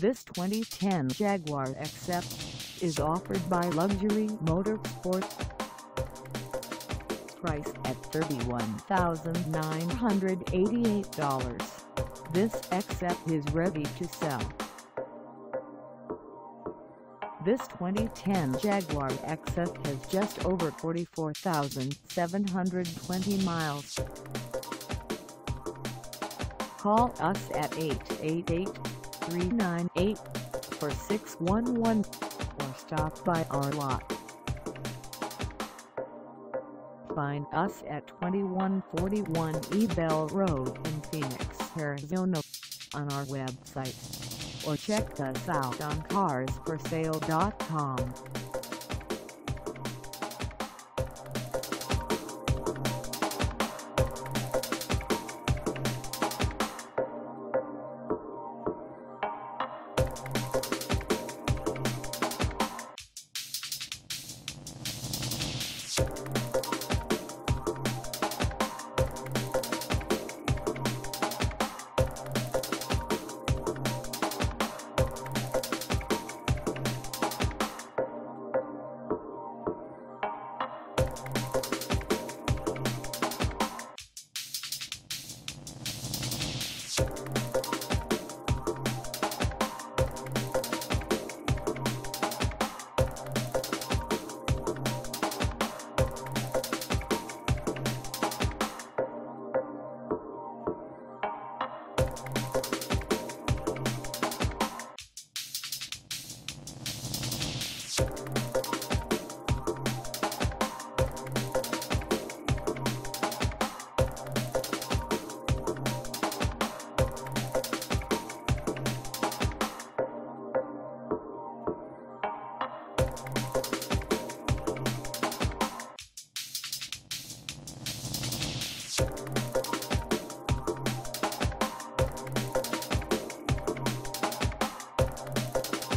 This 2010 Jaguar XF is offered by Luxury Motorsports. Price at $31,988. This XF is ready to sell. This 2010 Jaguar XF has just over 44,720 miles. Call us at 888-398-4611 or stop by our lot. Find us at 2141 Ebell Road in Phoenix, Arizona on our website, or check us out on carsforsale.com.